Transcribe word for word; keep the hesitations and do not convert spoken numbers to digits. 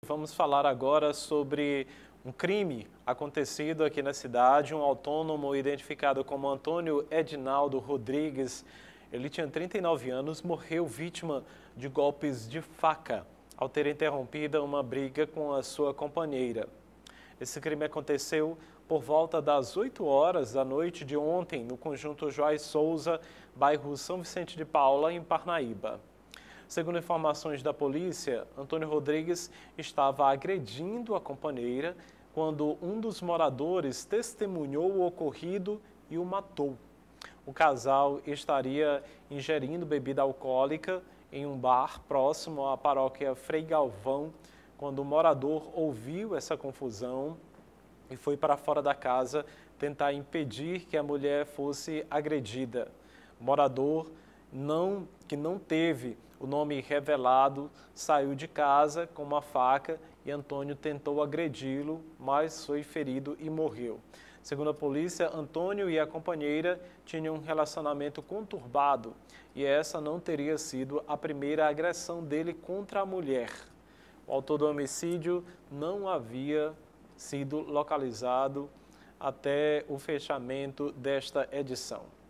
Vamos falar agora sobre um crime acontecido aqui na cidade. Um autônomo identificado como Antônio Edinaldo Rodrigues, ele tinha trinta e nove anos, morreu vítima de golpes de faca ao ter interrompido uma briga com a sua companheira. Esse crime aconteceu por volta das oito horas da noite de ontem no conjunto Joás Souza, bairro São Vicente de Paula, em Parnaíba. Segundo informações da polícia, Antônio Rodrigues estava agredindo a companheira quando um dos moradores testemunhou o ocorrido e o matou. O casal estaria ingerindo bebida alcoólica em um bar próximo à paróquia Frei Galvão, quando o morador ouviu essa confusão e foi para fora da casa tentar impedir que a mulher fosse agredida. O morador, não, que não teve o nome revelado, saiu de casa com uma faca e Antônio tentou agredi-lo, mas foi ferido e morreu. Segundo a polícia, Antônio e a companheira tinham um relacionamento conturbado e essa não teria sido a primeira agressão dele contra a mulher. O autor do homicídio não havia sido localizado até o fechamento desta edição.